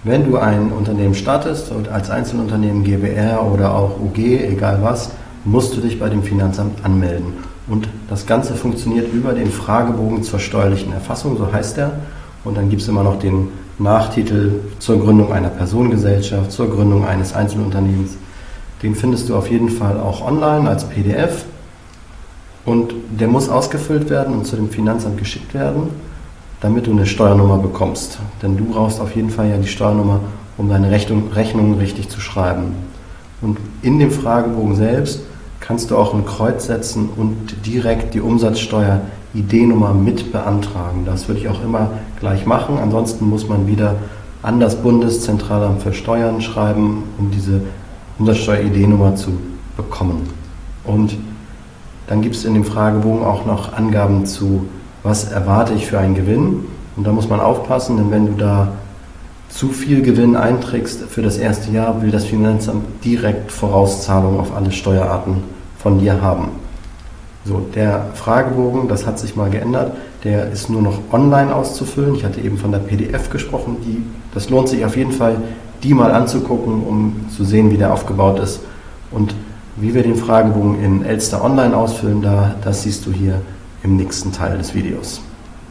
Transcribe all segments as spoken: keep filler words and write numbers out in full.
Wenn du ein Unternehmen startest und als Einzelunternehmen, G b R oder auch U G, egal was, musst du dich bei dem Finanzamt anmelden. Und das Ganze funktioniert über den Fragebogen zur steuerlichen Erfassung, so heißt der. Und dann gibt es immer noch den Nachtitel zur Gründung einer Personengesellschaft, zur Gründung eines Einzelunternehmens. Den findest du auf jeden Fall auch online als P D F. Und der muss ausgefüllt werden und zu dem Finanzamt geschickt werden, damit du eine Steuernummer bekommst. Denn du brauchst auf jeden Fall ja die Steuernummer, um deine Rechnung, Rechnung richtig zu schreiben. Und in dem Fragebogen selbst kannst du auch ein Kreuz setzen und direkt die Umsatzsteuer-I D-Nummer mit beantragen. Das würde ich auch immer gleich machen. Ansonsten muss man wieder an das Bundeszentralamt für Steuern schreiben, um diese Umsatzsteuer-I D-Nummer zu bekommen. Und dann gibt es in dem Fragebogen auch noch Angaben zu, was erwarte ich für einen Gewinn. Und da muss man aufpassen, denn wenn du da zu viel Gewinn einträgst für das erste Jahr, will das Finanzamt direkt Vorauszahlung auf alle Steuerarten von dir haben. So, der Fragebogen, das hat sich mal geändert, der ist nur noch online auszufüllen. Ich hatte eben von der P D F gesprochen. Die, das lohnt sich auf jeden Fall, die mal anzugucken, um zu sehen, wie der aufgebaut ist. Und wie wir den Fragebogen in Elster Online ausfüllen, da, das siehst du hier im nächsten Teil des Videos.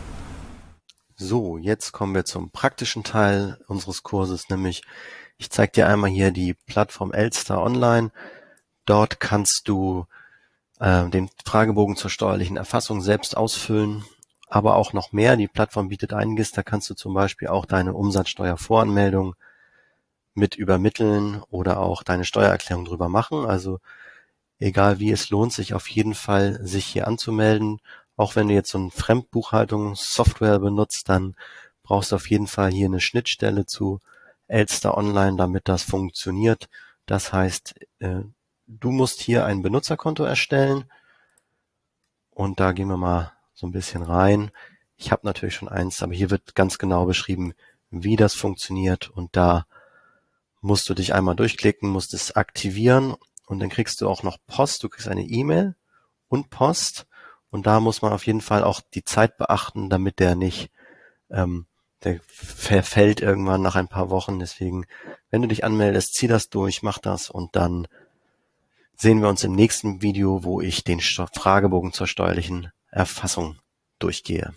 So, jetzt kommen wir zum praktischen Teil unseres Kurses, nämlich ich zeige dir einmal hier die Plattform Elster Online. Dort kannst du äh, den Fragebogen zur steuerlichen Erfassung selbst ausfüllen, aber auch noch mehr. Die Plattform bietet einiges, da kannst du zum Beispiel auch deine Umsatzsteuervoranmeldung mit übermitteln oder auch deine Steuererklärung drüber machen. Also egal wie, es lohnt sich auf jeden Fall, sich hier anzumelden. Auch wenn du jetzt so eine Fremdbuchhaltungssoftware benutzt, dann brauchst du auf jeden Fall hier eine Schnittstelle zu Elster Online, damit das funktioniert. Das heißt, du musst hier ein Benutzerkonto erstellen und da gehen wir mal so ein bisschen rein. Ich habe natürlich schon eins, aber hier wird ganz genau beschrieben, wie das funktioniert und da musst du dich einmal durchklicken, musst es aktivieren und dann kriegst du auch noch Post. Du kriegst eine E-Mail und Post. Und da muss man auf jeden Fall auch die Zeit beachten, damit der nicht, ähm, der verfällt irgendwann nach ein paar Wochen. Deswegen, wenn du dich anmeldest, zieh das durch, mach das und dann sehen wir uns im nächsten Video, wo ich den Fragebogen zur steuerlichen Erfassung durchgehe.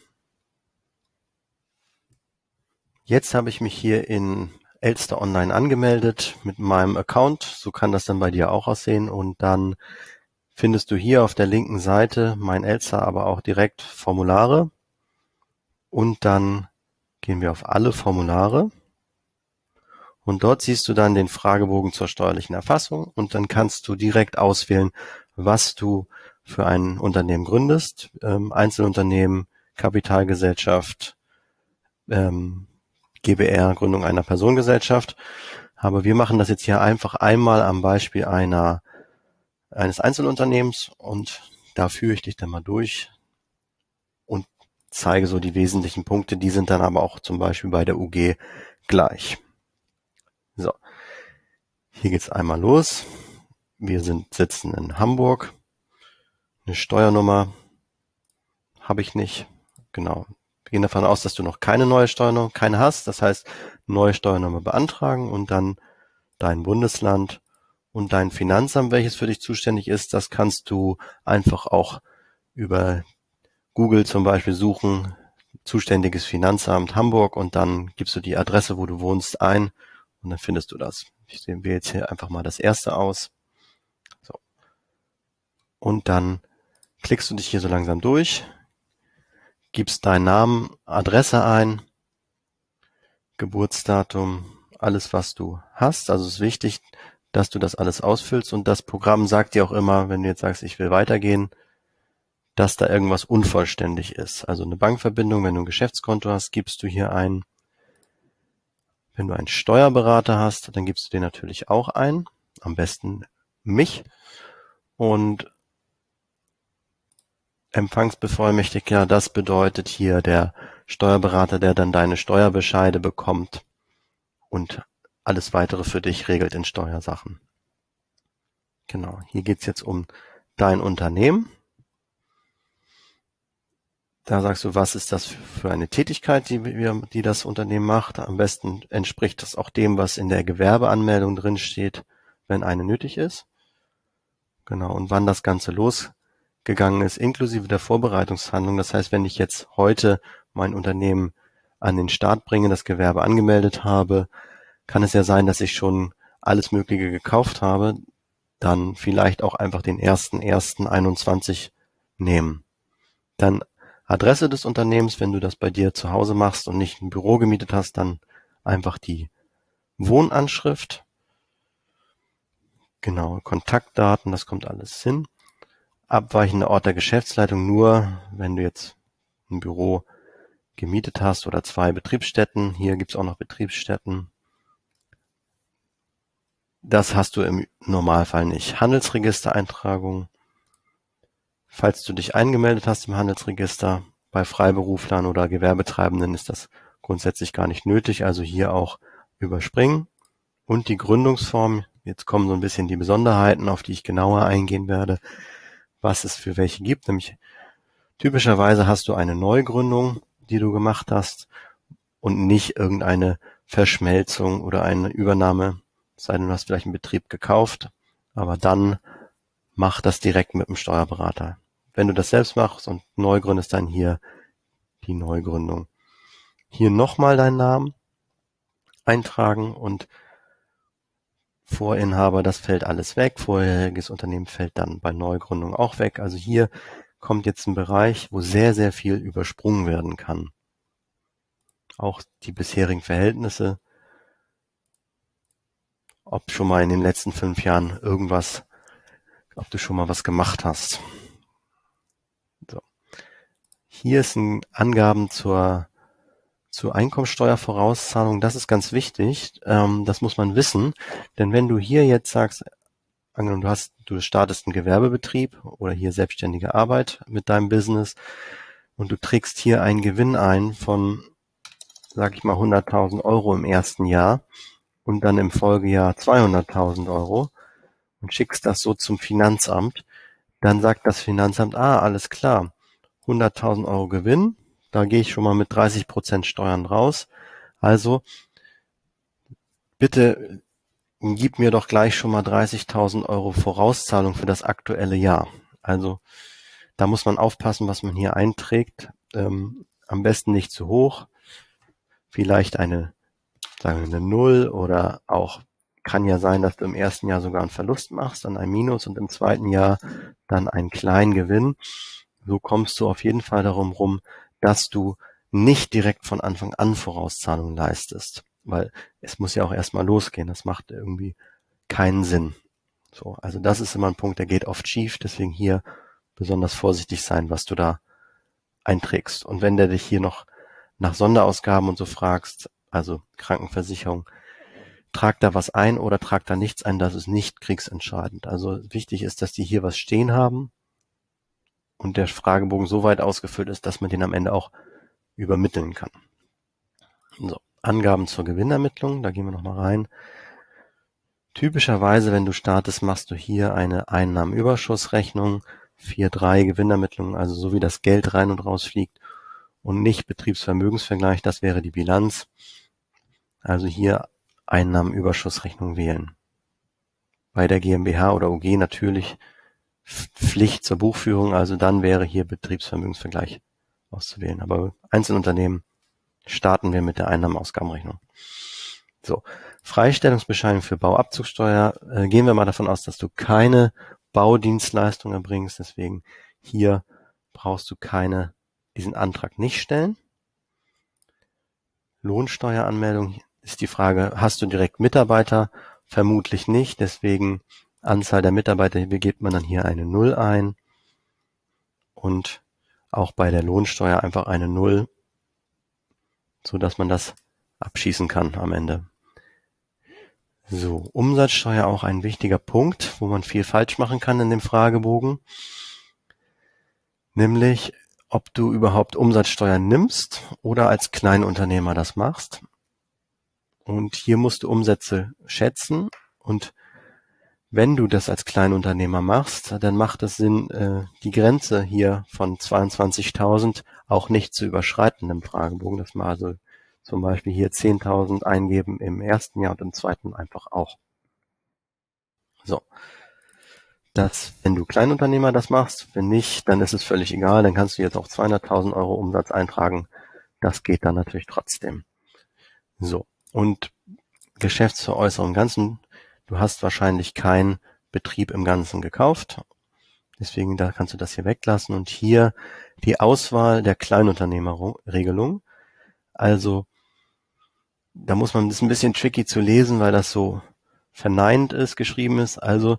Jetzt habe ich mich hier in Elster Online angemeldet mit meinem Account. So kann das dann bei dir auch aussehen und dann findest du hier auf der linken Seite mein Elster, aber auch direkt Formulare. Und dann gehen wir auf alle Formulare. Und dort siehst du dann den Fragebogen zur steuerlichen Erfassung. Und dann kannst du direkt auswählen, was du für ein Unternehmen gründest. Ähm, Einzelunternehmen, Kapitalgesellschaft, ähm, G b R, Gründung einer Personengesellschaft. Aber wir machen das jetzt hier einfach einmal am Beispiel einer eines Einzelunternehmens und da führe ich dich dann mal durch und zeige so die wesentlichen Punkte. Die sind dann aber auch zum Beispiel bei der U G gleich. So, hier geht's einmal los. Wir sind sitzen in Hamburg. Eine Steuernummer habe ich nicht. Genau. Wir gehen davon aus, dass du noch keine neue Steuernummer, keine hast. Das heißt, neue Steuernummer beantragen und dann dein Bundesland und dein Finanzamt, welches für dich zuständig ist, das kannst du einfach auch über Google zum Beispiel suchen, zuständiges Finanzamt Hamburg und dann gibst du die Adresse, wo du wohnst, ein und dann findest du das. Ich wähle jetzt hier einfach mal das erste aus. So. Und dann klickst du dich hier so langsam durch, gibst deinen Namen, Adresse ein, Geburtsdatum, alles was du hast. Also es ist wichtig, dass du das alles ausfüllst und das Programm sagt dir auch immer, wenn du jetzt sagst, ich will weitergehen, dass da irgendwas unvollständig ist. Also eine Bankverbindung, wenn du ein Geschäftskonto hast, gibst du hier ein. Wenn du einen Steuerberater hast, dann gibst du den natürlich auch ein, am besten mich. Und Empfangsbevollmächtigter, das bedeutet hier der Steuerberater, der dann deine Steuerbescheide bekommt und alles weitere für dich regelt in Steuersachen. Genau, hier geht's jetzt um dein Unternehmen. Da sagst du, was ist das für eine Tätigkeit, die wir, die das Unternehmen macht. Am besten entspricht das auch dem, was in der Gewerbeanmeldung drin steht, wenn eine nötig ist. Genau, und wann das Ganze losgegangen ist, inklusive der Vorbereitungshandlung. Das heißt, wenn ich jetzt heute mein Unternehmen an den Start bringe, das Gewerbe angemeldet habe, kann es ja sein, dass ich schon alles Mögliche gekauft habe, dann vielleicht auch einfach den ersten ersten einundzwanzig nehmen. Dann Adresse des Unternehmens, wenn du das bei dir zu Hause machst und nicht ein Büro gemietet hast, dann einfach die Wohnanschrift. Genau, Kontaktdaten, das kommt alles hin. Abweichender Ort der Geschäftsleitung nur, wenn du jetzt ein Büro gemietet hast oder zwei Betriebsstätten. Hier gibt's auch noch Betriebsstätten. Das hast du im Normalfall nicht. Handelsregistereintragung. Falls du dich eingemeldet hast im Handelsregister, bei Freiberuflern oder Gewerbetreibenden ist das grundsätzlich gar nicht nötig, also hier auch überspringen. Und die Gründungsform, jetzt kommen so ein bisschen die Besonderheiten, auf die ich genauer eingehen werde, was es für welche gibt. Nämlich typischerweise hast du eine Neugründung, die du gemacht hast und nicht irgendeine Verschmelzung oder eine Übernahme, es sei denn, du hast vielleicht einen Betrieb gekauft, aber dann mach das direkt mit dem Steuerberater. Wenn du das selbst machst und neu gründest, dann hier die Neugründung. Hier nochmal deinen Namen eintragen und Vorinhaber, das fällt alles weg. Vorheriges Unternehmen fällt dann bei Neugründung auch weg. Also hier kommt jetzt ein Bereich, wo sehr, sehr viel übersprungen werden kann. Auch die bisherigen Verhältnisse, ob schon mal in den letzten fünf Jahren irgendwas, ob du schon mal was gemacht hast. So. Hier sind Angaben zur, zur Einkommensteuervorauszahlung. Das ist ganz wichtig. Ähm, das muss man wissen. Denn wenn du hier jetzt sagst, angenommen, du hast, du startest einen Gewerbebetrieb oder hier selbstständige Arbeit mit deinem Business und du trägst hier einen Gewinn ein von, sag ich mal, hunderttausend Euro im ersten Jahr und dann im Folgejahr zweihunderttausend Euro und schickst das so zum Finanzamt, dann sagt das Finanzamt, ah, alles klar, hunderttausend Euro Gewinn, da gehe ich schon mal mit dreißig Prozent Steuern raus. Also bitte gib mir doch gleich schon mal dreißigtausend Euro Vorauszahlung für das aktuelle Jahr. Also da muss man aufpassen, was man hier einträgt. Ähm, am besten nicht zu hoch. Vielleicht eine, sagen wir eine Null oder auch kann ja sein, dass du im ersten Jahr sogar einen Verlust machst, dann ein Minus und im zweiten Jahr dann einen kleinen Gewinn. So kommst du auf jeden Fall darum rum, dass du nicht direkt von Anfang an Vorauszahlungen leistest, weil es muss ja auch erstmal losgehen. Das macht irgendwie keinen Sinn. So, also das ist immer ein Punkt, der geht oft schief, deswegen hier besonders vorsichtig sein, was du da einträgst. Und wenn der dich hier noch nach Sonderausgaben und so fragst, also Krankenversicherung, trag da was ein oder trag da nichts ein, das ist nicht kriegsentscheidend. Also wichtig ist, dass die hier was stehen haben und der Fragebogen so weit ausgefüllt ist, dass man den am Ende auch übermitteln kann. So, Angaben zur Gewinnermittlung, da gehen wir nochmal rein. Typischerweise, wenn du startest, machst du hier eine Einnahmenüberschussrechnung, vier drei Gewinnermittlung, also so wie das Geld rein und raus fliegt und nicht Betriebsvermögensvergleich, das wäre die Bilanz. Also hier Einnahmenüberschussrechnung wählen. Bei der GmbH oder U G natürlich Pflicht zur Buchführung, also dann wäre hier Betriebsvermögensvergleich auszuwählen. Aber Einzelunternehmen starten wir mit der Einnahmenausgabenrechnung. So, Freistellungsbescheinigung für Bauabzugssteuer. Äh, gehen wir mal davon aus, dass du keine Baudienstleistung erbringst. Deswegen hier brauchst du keine, diesen Antrag nicht stellen. Lohnsteueranmeldung ist die Frage, hast du direkt Mitarbeiter? Vermutlich nicht, deswegen Anzahl der Mitarbeiter, hier gibt man dann hier eine Null ein und auch bei der Lohnsteuer einfach eine Null, so dass man das abschießen kann am Ende. So, Umsatzsteuer auch ein wichtiger Punkt, wo man viel falsch machen kann in dem Fragebogen, nämlich ob du überhaupt Umsatzsteuer nimmst oder als Kleinunternehmer das machst. Und hier musst du Umsätze schätzen und wenn du das als Kleinunternehmer machst, dann macht es Sinn, die Grenze hier von zweiundzwanzigtausend auch nicht zu überschreitendem Fragebogen, dass man also zum Beispiel hier zehntausend eingeben im ersten Jahr und im zweiten einfach auch. So, das, wenn du Kleinunternehmer das machst, wenn nicht, dann ist es völlig egal, dann kannst du jetzt auch zweihunderttausend Euro Umsatz eintragen, das geht dann natürlich trotzdem. So, und Geschäftsveräußerung im Ganzen, du hast wahrscheinlich keinen Betrieb im Ganzen gekauft, deswegen da kannst du das hier weglassen und hier die Auswahl der Kleinunternehmerregelung, also da muss man, das ist ein bisschen tricky zu lesen, weil das so verneint ist, geschrieben ist, also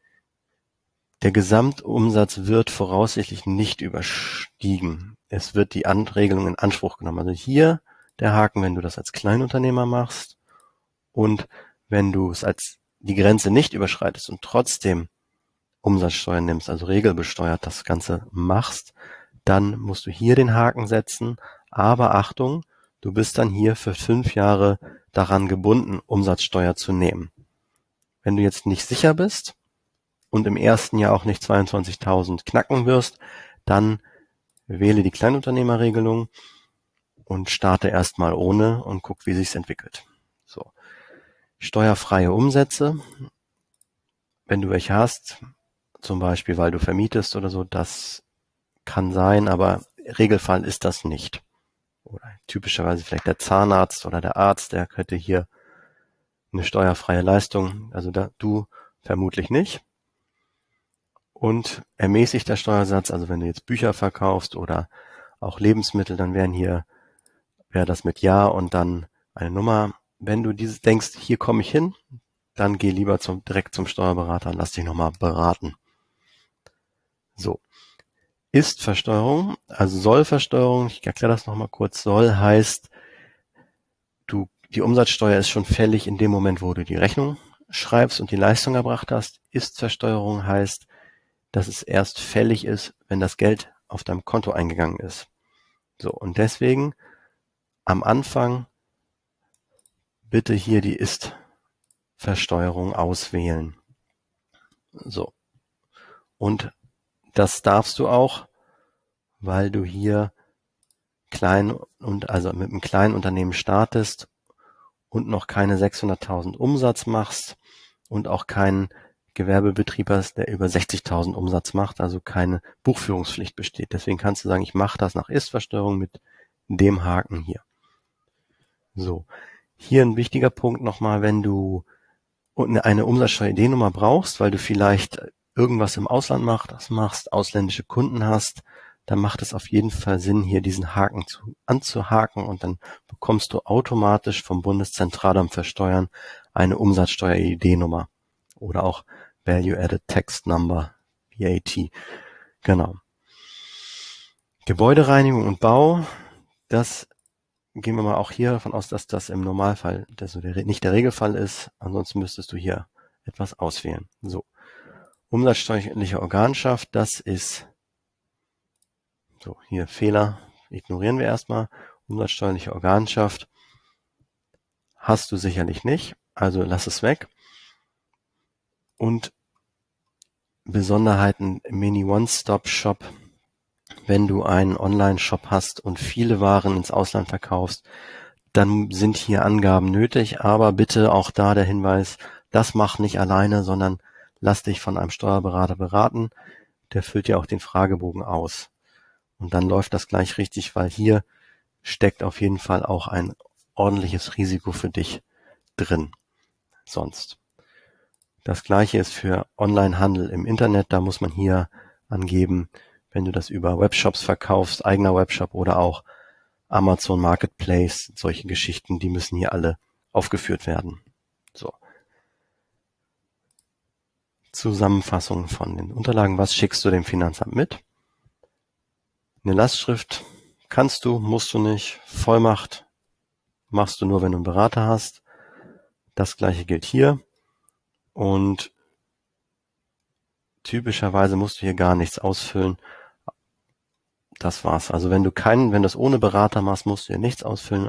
der Gesamtumsatz wird voraussichtlich nicht überstiegen. Es wird die Regelung in Anspruch genommen. Also hier der Haken, wenn du das als Kleinunternehmer machst und wenn du es als die Grenze nicht überschreitest und trotzdem Umsatzsteuer nimmst, also regelbesteuert das Ganze machst, dann musst du hier den Haken setzen. Aber Achtung, du bist dann hier für fünf Jahre daran gebunden, Umsatzsteuer zu nehmen. Wenn du jetzt nicht sicher bist und im ersten Jahr auch nicht zweiundzwanzigtausend knacken wirst, dann wähle die Kleinunternehmerregelung und starte erstmal ohne und guck, wie sich's entwickelt. So. Steuerfreie Umsätze, wenn du welche hast, zum Beispiel, weil du vermietest oder so, das kann sein, aber Regelfall ist das nicht. Oder typischerweise vielleicht der Zahnarzt oder der Arzt, der hätte hier eine steuerfreie Leistung, also da, du vermutlich nicht. Und ermäßigt der Steuersatz, also wenn du jetzt Bücher verkaufst oder auch Lebensmittel, dann wären hier, wäre das mit Ja und dann eine Nummer. Wenn du dieses denkst, hier komme ich hin, dann geh lieber zum, direkt zum Steuerberater und lass dich nochmal beraten. So. Ist-Versteuerung, also Soll-Versteuerung, ich erkläre das nochmal kurz. Soll heißt, du, die Umsatzsteuer ist schon fällig in dem Moment, wo du die Rechnung schreibst und die Leistung erbracht hast. Ist-Versteuerung heißt, dass es erst fällig ist, wenn das Geld auf deinem Konto eingegangen ist. So, und deswegen am Anfang bitte hier die Ist-Versteuerung auswählen. So. Und das darfst du auch, weil du hier klein und also mit einem kleinen Unternehmen startest und noch keine sechshunderttausend Umsatz machst und auch keinen Gewerbebetrieb hast, der über sechzigtausend Umsatz macht, also keine Buchführungspflicht besteht. Deswegen kannst du sagen, ich mache das nach Ist-Versteuerung mit dem Haken hier. So, hier ein wichtiger Punkt nochmal, wenn du eine Umsatzsteuer-I D-Nummer brauchst, weil du vielleicht irgendwas im Ausland machst, machst, ausländische Kunden hast, dann macht es auf jeden Fall Sinn, hier diesen Haken zu, anzuhaken und dann bekommst du automatisch vom Bundeszentralamt für Steuern eine Umsatzsteuer-I D-Nummer oder auch Value Added Tax Number, V A T. Genau. Gebäudereinigung und Bau, das gehen wir mal auch hier davon aus, dass das im Normalfall das nicht der Regelfall ist. Ansonsten müsstest du hier etwas auswählen. So. Umsatzsteuerliche Organschaft, das ist, so, hier Fehler, ignorieren wir erstmal. Umsatzsteuerliche Organschaft hast du sicherlich nicht, also lass es weg. Und Besonderheiten Mini One-Stop-Shop, wenn du einen Online-Shop hast und viele Waren ins Ausland verkaufst, dann sind hier Angaben nötig, aber bitte auch da der Hinweis, das mach nicht alleine, sondern lass dich von einem Steuerberater beraten, der füllt ja auch den Fragebogen aus. Und dann läuft das gleich richtig, weil hier steckt auf jeden Fall auch ein ordentliches Risiko für dich drin. Sonst. Das gleiche ist für Onlinehandel im Internet, da muss man hier angeben, wenn du das über Webshops verkaufst, eigener Webshop oder auch Amazon Marketplace, solche Geschichten, die müssen hier alle aufgeführt werden. So. Zusammenfassung von den Unterlagen. Was schickst du dem Finanzamt mit? Eine Lastschrift kannst du, musst du nicht. Vollmacht machst du nur, wenn du einen Berater hast. Das gleiche gilt hier. Und typischerweise musst du hier gar nichts ausfüllen. Das war's. Also wenn du keinen, wenn du das ohne Berater machst, musst du hier nichts ausfüllen.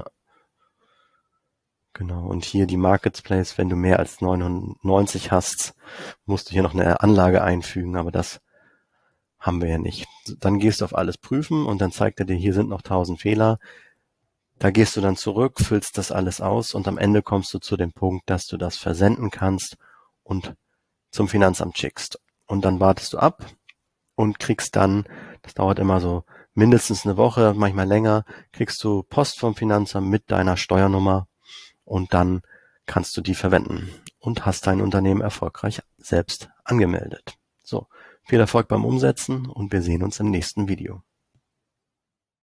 Genau. Und hier die Marketplace, wenn du mehr als neunundneunzig hast, musst du hier noch eine Anlage einfügen. Aber das haben wir ja nicht. Dann gehst du auf alles prüfen und dann zeigt er dir, hier sind noch tausend Fehler. Da gehst du dann zurück, füllst das alles aus und am Ende kommst du zu dem Punkt, dass du das versenden kannst und zum Finanzamt schickst. Und dann wartest du ab und kriegst dann, das dauert immer so mindestens eine Woche, manchmal länger, kriegst du Post vom Finanzamt mit deiner Steuernummer und dann kannst du die verwenden und hast dein Unternehmen erfolgreich selbst angemeldet. So, viel Erfolg beim Umsetzen und wir sehen uns im nächsten Video.